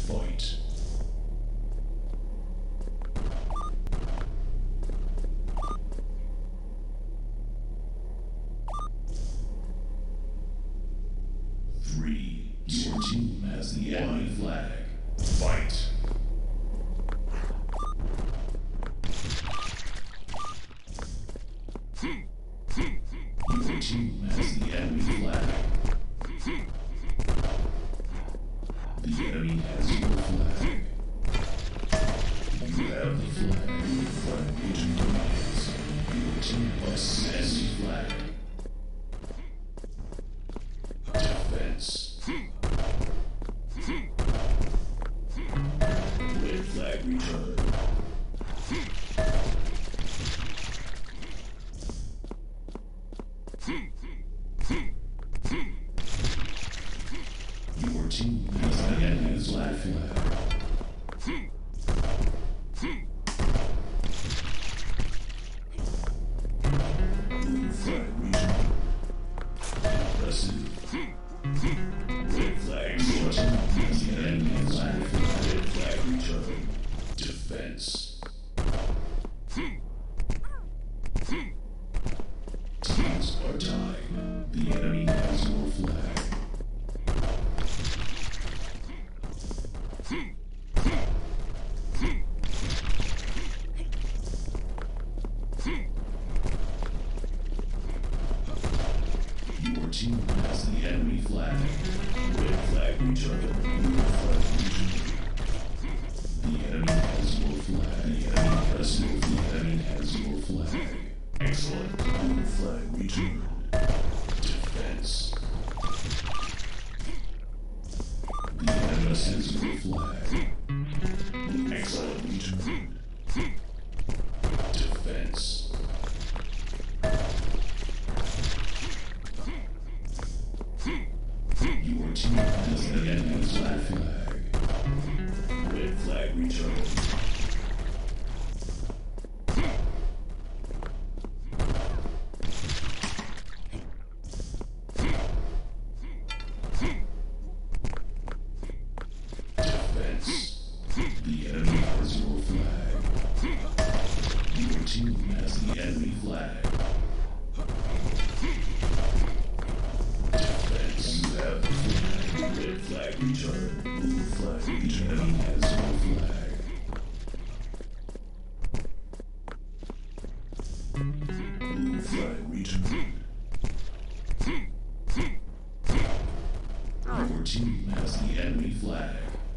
Fight. Three. Your team has the enemy flag. Fight. Your team has the enemy flag. The enemy has your flag. You have the flag. Flag agent dominates. Your team must enemy flag. Defense. Red flag return. Your team has the enemy's flag. Blue flag return. Impressive. Red flag return. Has the enemy's flag. Red flag return. Defense. Teams are tied. The enemy has your flag. Your team has the enemy flag. Red flag return. Blue flag return. The enemy has your flag. The enemy has your flag. The enemy has your flag. Excellent. Blue flag return. Defense. The enemy has your flag. Excellent return. Defense. Your team has the enemy's flag. Red flag return. Defense. The enemy has your flag. Your team has the enemy flag. Defense. You have the flag. Red flag return. Blue flag return. Enemy has your flag. Blue flag return. Your team has the enemy flag.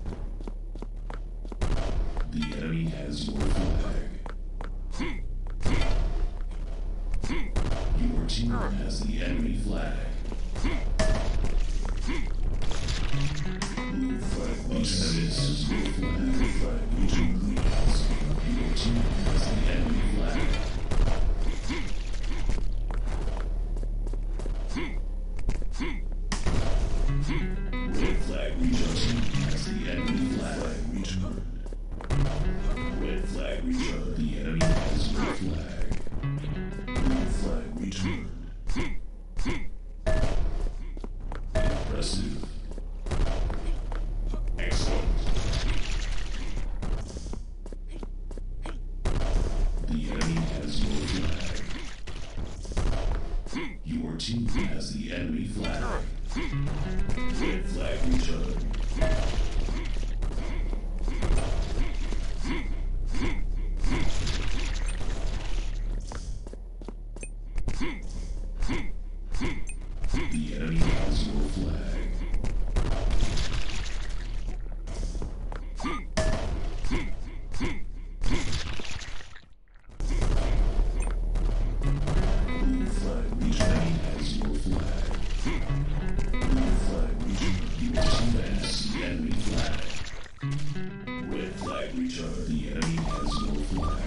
The enemy has your flag. Your team has the enemy flag. Blue flag has your flag. Flag return. Your team has the enemy flag. Red flag return. Has the enemy flag. Return. Red flag return. The enemy has your flag. Blue flag return. Impressive. Excellent. The enemy has your flag. Your team has the enemy flag. Red flag return. The enemy has your flag. Blue flag return. Has your flag. Blue flag return. Your team has the enemy flag. Red flag return. The enemy has your flag.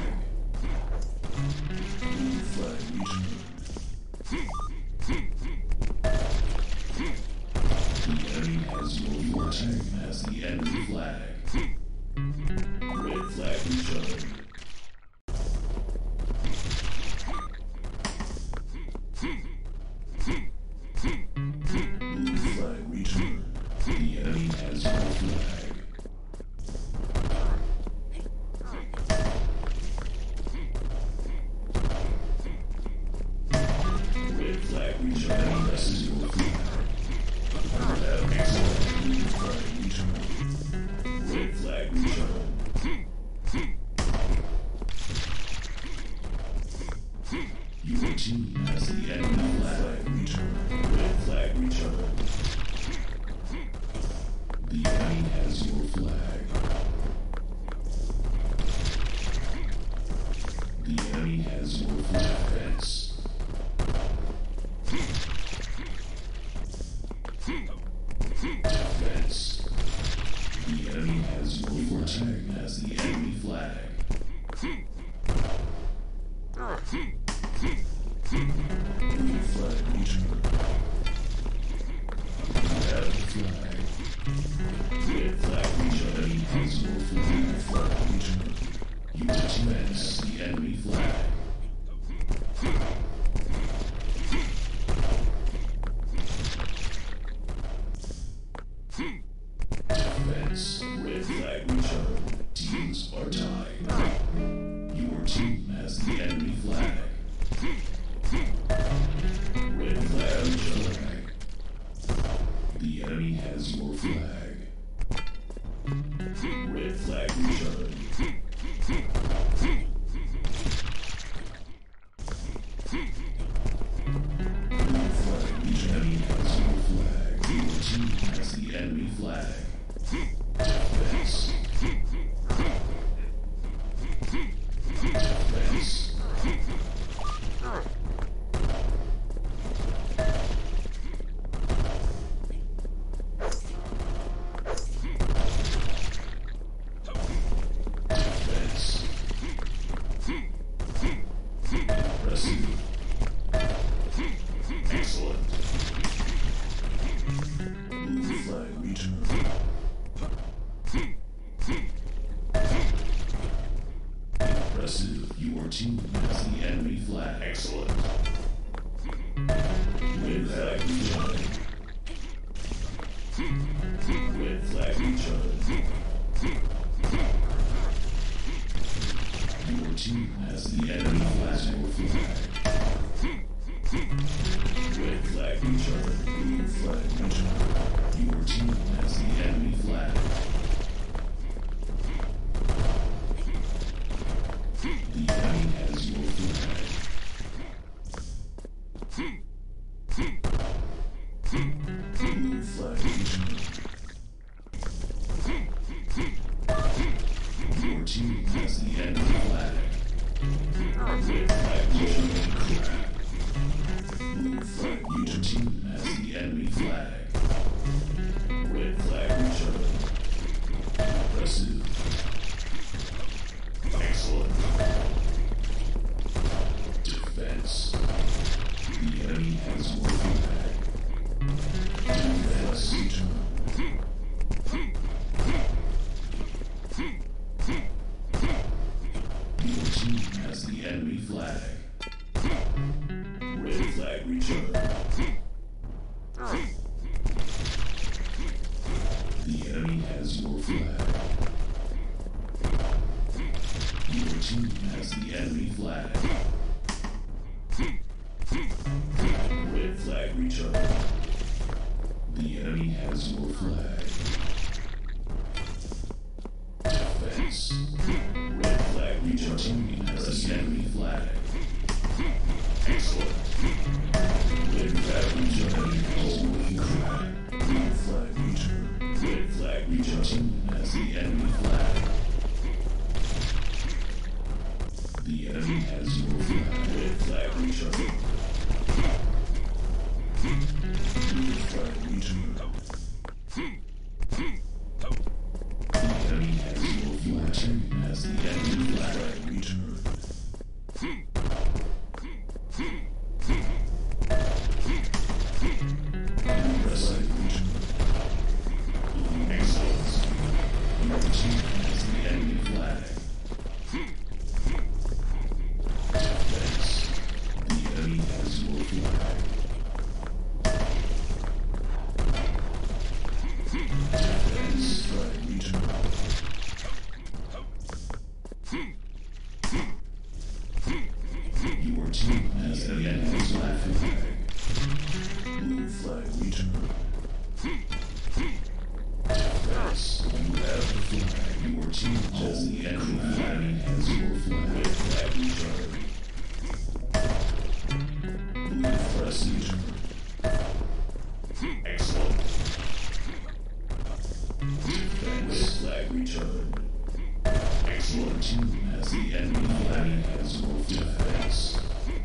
Blue flag return. The enemy has your team has the enemy flag. Red flag return. Blue flag return. The enemy has your flag. has your team has the enemy flag. Blue flag returned. You have the flag. Red flag returned. Enemy has your flag. Flag returned. Your team has the enemy flag. Defense. Red flag returned. Teams are tied. Your team has the enemy flag. Red flag returned. The enemy has your flag. Red flag returned. Blue flag returned. Enemy has your flag. Your team has the enemy flag. Defense. Defense. Defense. Impressive. Excellent. Blue flag returned. Impressive. Your team has the enemy flag. Excellent. Red flag returned. Red flag returned. Your team has the enemy flag. Your flag. Red flag returned. Blue flag returned. Your team has the enemy flag. The enemy has your flag. Blue flag returned. Your team has the enemy flag. Red flag returned. Blue flag. Your team has the enemy flag. Red flag returned. Impressive. Excellent. Defense. The enemy has your flag. Defense returned. Your team has the enemy flag. Red flag returned. The enemy has your flag. Your team has the enemy flag. Red flag returned. The enemy has your flag. Defense. Red flag returned. Team has the enemy flag. Excellent. Red flag returned. Holy crap. Blue flag returned. Red flag returned. Team has the enemy flag. The enemy has your flag. Red flag returned. Blue flag returned. The enemy has your flag. Team has the enemy flag. Returned. Impressive returned. Excellent. Your team has the enemy flag. Defense. The enemy has your flag. Defense. Flag returned. Your team has the enemy flag. Blue flag returned. Defense. You have the flag. Your team has the enemy flag. Has your flag. Red flag returned. Blue flag returned. Excellent. Defense. Red flag returned. Excellent. Team has the enemy flag. Has your defense.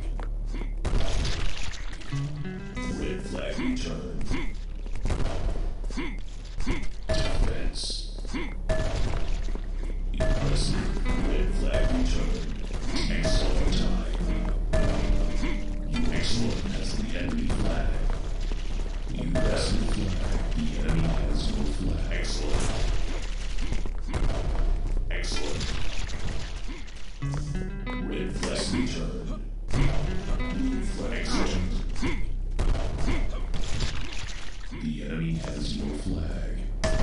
Red flag returned. Defense. has your flag.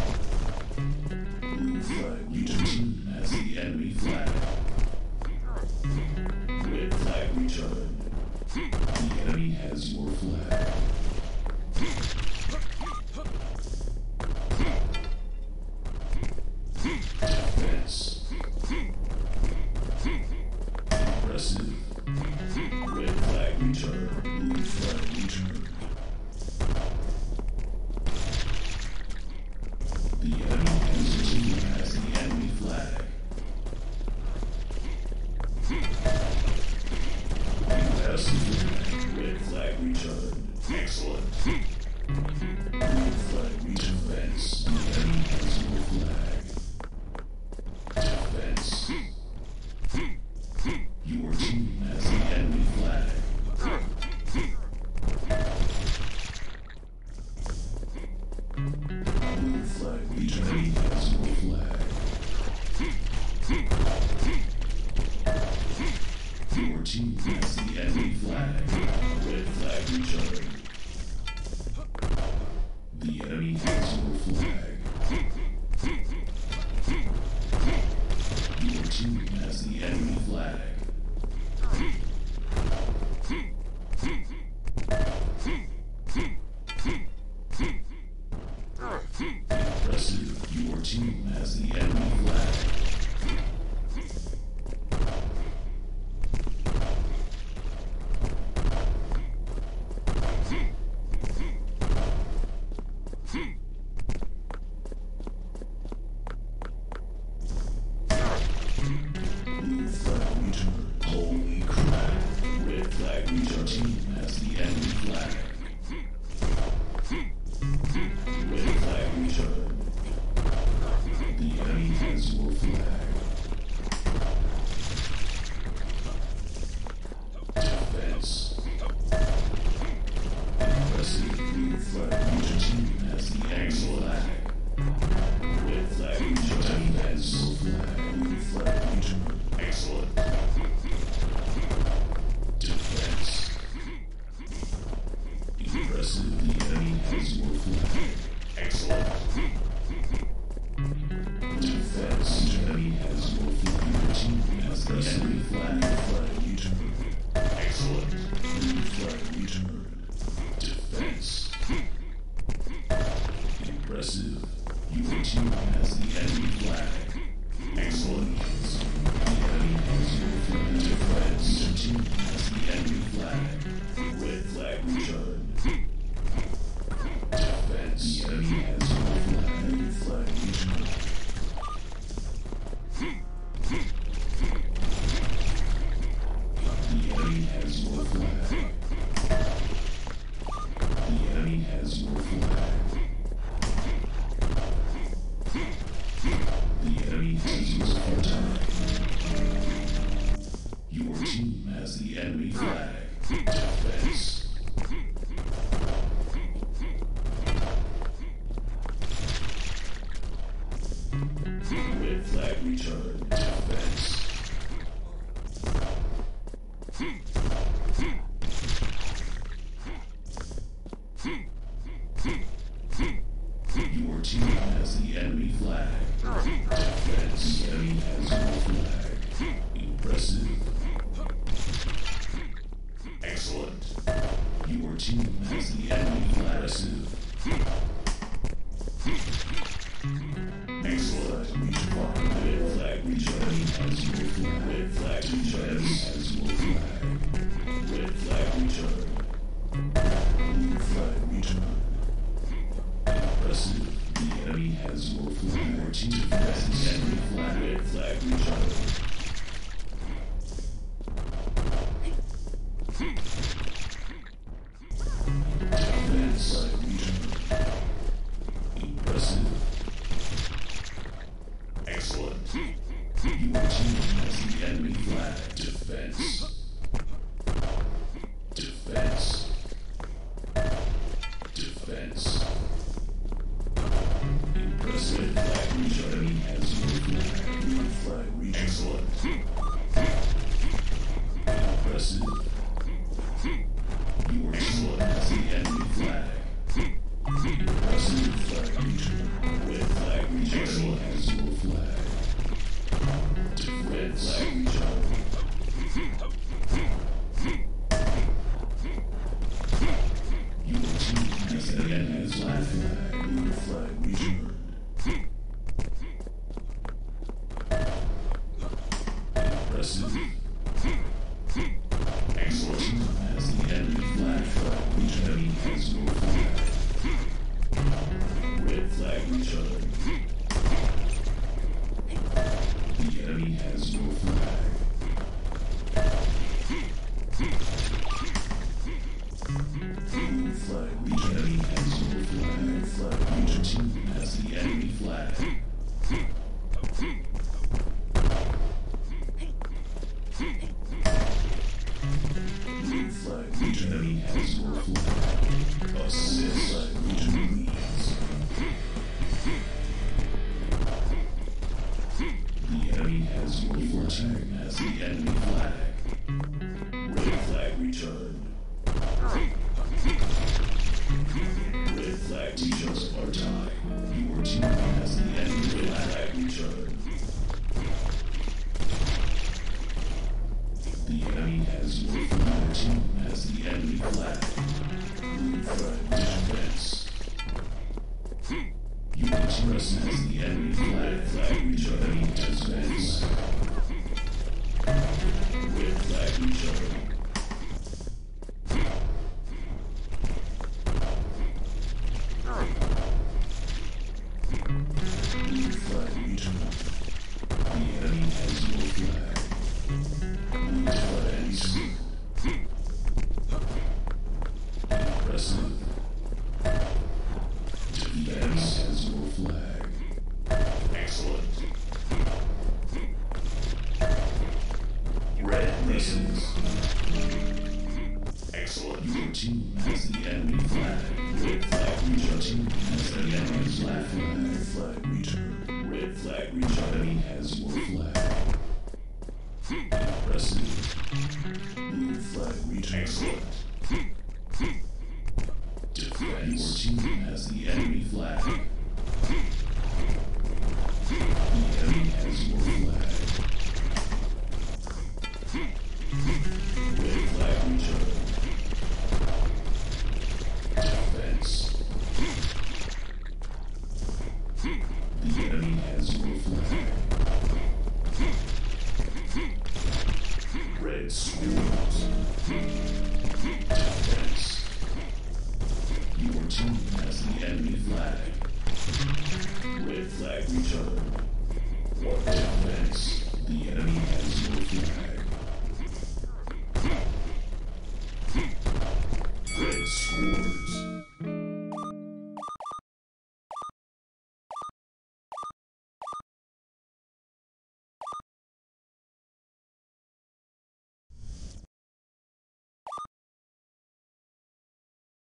Blue flag. Your team has the enemy flag. Red flag returned. The enemy has your flag. Defense. Impressive. Red flag returned. Blue flag returned. The enemy has the enemy flag. Impressive. Red flag returned. Excellent. Blue flag returned. Defense. The enemy has your flag. Defense. Your team has the enemy flag. Blue flag returned. Has your flag. Your team has the enemy flag. Red flag returned. The enemy has your flag. Your team has the enemy flag. Impressive. Your team has the enemy flag. Blue flag returned. Holy crap. Red flag returned. Your team has the enemy flag. Red flag returned. The enemy has your flag. Defense. Impressive. Blue flag. Your team has the enemy flag. Red flag returned. Has your flag. Blue flag returned. Excellent. Defense. Impressive. The enemy has your flag. Excellent. Defense. The enemy has your flag. Your team has the enemy flag. Flag returned. Excellent. Blue flag returned. Defense. Impressive. Your team has the enemy flag. Excellent. The enemy has your flag. Defense. Your team has the enemy flag. Red flag returned. Defense. The enemy has your flag. Blue flag returned. The enemy has your flag. The enemy has your flag. The enemy has your flag. Your team has the enemy flag. Defense. Red flag returned. Defense. Your team has the enemy flag. Defense. The enemy has your flag. Impressive. Excellent. Your team has the enemy flag. Impressive. Excellent. Red flag returned. Has your flag. Red flag returned. Has your flag. Red flag returned. Blue flag returned. Impressive. The enemy has your flag. Your team has the enemy flag. Red flag returned. Defense flag returned. Impressive. Excellent. Your team has the enemy flag. Defense. Defense. Defense. Impressive. Flag returned. Enemy has your flag. Blue flag returned. Excellent. Impressive. Your team has the enemy flag. Impressive. Flag flag returned. The enemy has your flag. Blue flag returned. Enemy has your flag. Flag returned. Team has the enemy flag. Blue flag returned. Enemy has your flag. Assist. Flag returned. Leads. The enemy has your flag. Team has the enemy flag. Red flag returned. Red flag teachers are tied. Your team has the enemy flag returned. The enemy has your flag. Your team has the enemy flag. Blue flag defense. Your team has the enemy flag. Flag returned. Enemy defense. Red flag returned. Blue flag returned. The enemy has your flag. Blue flags. Impressive. The enemy has your flag. Excellent. Red misses. Excellent. Your team has the enemy flag. Red flag returned. Team has the enemy flag. Flag returned. Red flag returned. Enemy has your flag. Impressive. Blue flag returned. Excellent. Defense. Your team has the enemy flag. The enemy has your flag. Red flag returned. Defense. The enemy has your flag. Red swords.